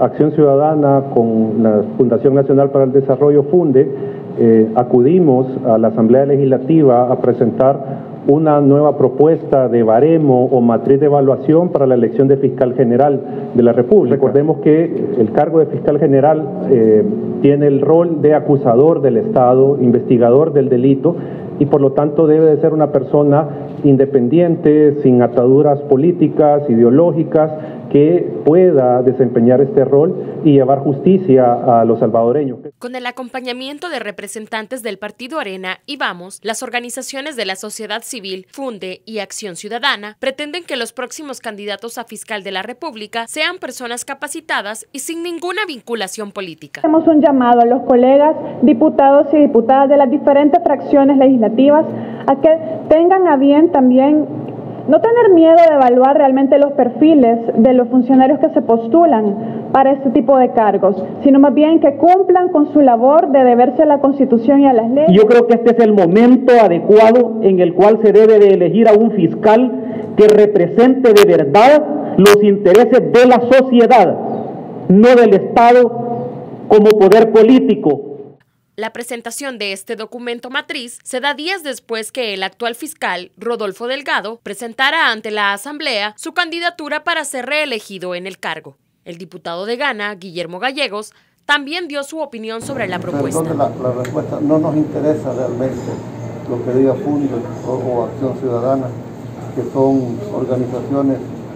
Acción Ciudadana con la Fundación Nacional para el Desarrollo, FUNDE, acudimos a la Asamblea Legislativa a presentar una nueva propuesta de baremo o matriz de evaluación para la elección de fiscal general de la República. Recordemos que el cargo de fiscal general tiene el rol de acusador del Estado, investigador del delito, y por lo tanto debe de ser una persona independiente, sin ataduras políticas, ideológicas, que pueda desempeñar este rol y llevar justicia a los salvadoreños. Con el acompañamiento de representantes del Partido Arena y Vamos, las organizaciones de la sociedad civil, FUNDE y Acción Ciudadana, pretenden que los próximos candidatos a fiscal de la República sean personas capacitadas y sin ninguna vinculación política. Hacemos un llamado a los colegas diputados y diputadas de las diferentes fracciones legislativas a que tengan a bien también no tener miedo de evaluar realmente los perfiles de los funcionarios que se postulan para este tipo de cargos, sino más bien que cumplan con su labor de deberse a la Constitución y a las leyes. Yo creo que este es el momento adecuado en el cual se debe de elegir a un fiscal que represente de verdad los intereses de la sociedad, no del Estado como poder político. La presentación de este documento matriz se da días después que el actual fiscal, Rodolfo Delgado, presentara ante la Asamblea su candidatura para ser reelegido en el cargo. El diputado de Gana, Guillermo Gallegos, también dio su opinión sobre la propuesta. La respuesta no nos interesa realmente lo que diga FUNDE o Acción Ciudadana, que son organizaciones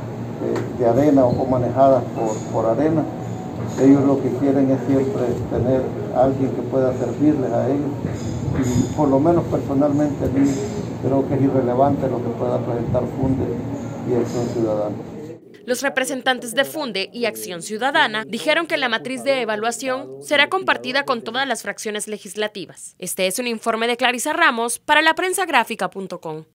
de Arena o manejadas por Arena. Ellos lo que quieren es siempre tener a alguien que pueda servirles a ellos, y por lo menos personalmente a mí creo que es irrelevante lo que pueda presentar FUNDE y Acción Ciudadana. Los representantes de FUNDE y Acción Ciudadana dijeron que la matriz de evaluación será compartida con todas las fracciones legislativas. Este es un informe de Clarisa Ramos para laprensagráfica.com.